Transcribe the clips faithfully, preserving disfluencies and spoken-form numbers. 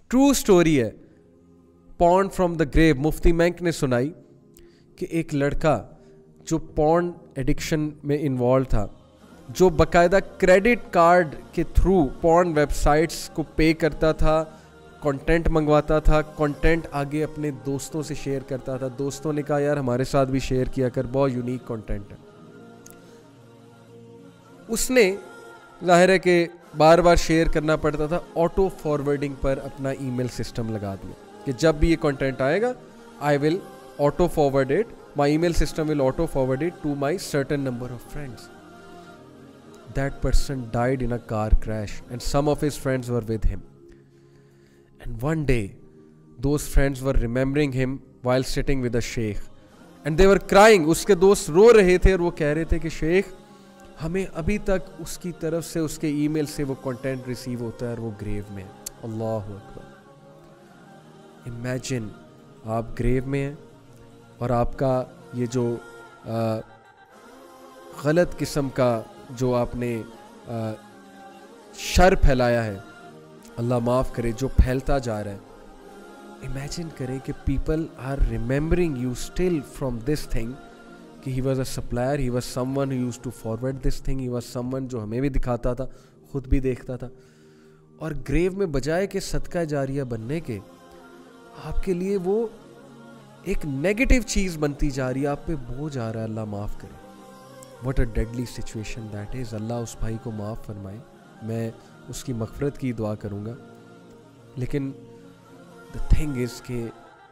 True story है, porn from the grave. मुफ्ती Menk ने सुनाई कि एक लड़का जो पॉर्न एडिक्शन में इन्वॉल्व था, जो बकायदा क्रेडिट कार्ड के थ्रू पॉर्न वेबसाइट्स को पे करता था, कंटेंट मंगवाता था, कंटेंट आगे अपने दोस्तों से शेयर करता था। दोस्तों ने कहा यार हमारे साथ भी शेयर किया कर, बहुत यूनिक कंटेंट है। उसने जाहिर है कि बार बार शेयर करना पड़ता था, ऑटो फॉरवर्डिंग पर अपना ईमेल सिस्टम लगा दिया कि जब भी ये कंटेंट आएगा I will auto forward it, my email system will auto forward it to my certain number of friends. That person died in a car crash and some of his friends were with him. And one day, those friends were remembering him while sitting with a sheikh, and they were crying. उसके दोस्त रो रहे थे और वो कह रहे थे कि शेख हमें अभी तक उसकी तरफ से, उसके ईमेल से वो कंटेंट रिसीव होता है और वो ग्रेव में है। अल्लाहु अकबर। इमेजिन आप ग्रेव में हैं और आपका ये जो आ, गलत किस्म का जो आपने आ, शर फैलाया है, अल्लाह माफ़ करे, जो फैलता जा रहा है। इमेजिन करें कि people are remembering you still from this thing कि he was a supplier, he was someone who used to forward this thing, he was someone जो हमें भी दिखाता था, खुद भी देखता था। और ग्रेव में बजाय के सदका जारिया बनने के आपके लिए वो एक नेगेटिव चीज़ बनती जा रही है, आप पे बोझ आ रहा है। अल्लाह माफ़ करे। What a deadly situation that is. Allah उस भाई को माफ़ फरमाए, मैं उसकी मग़फ़िरत की दुआ करूँगा। लेकिन द थिंग इज़ कि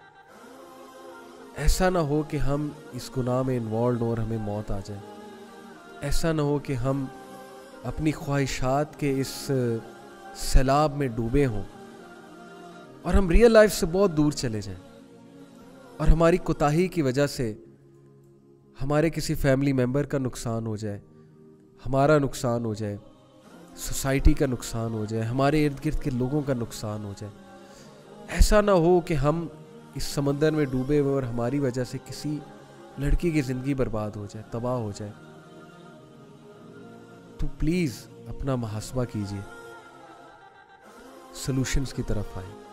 ऐसा ना हो कि हम इस गुनाह में इन्वॉल्व हो और हमें मौत आ जाए। ऐसा ना हो कि हम अपनी ख्वाहिशात के इस सैलाब में डूबे हों और हम रियल लाइफ से बहुत दूर चले जाएं और हमारी कोताही की वजह से हमारे किसी फैमिली मेम्बर का नुकसान हो जाए, हमारा नुकसान हो जाए, सोसाइटी का नुकसान हो जाए, हमारे इर्द गिर्द के लोगों का नुकसान हो जाए। ऐसा ना हो कि हम इस समंदर में डूबे हुए और हमारी वजह से किसी लड़की की ज़िंदगी बर्बाद हो जाए, तबाह हो जाए। तो प्लीज़ अपना मुहासबा कीजिए, सॉल्यूशंस की तरफ आए।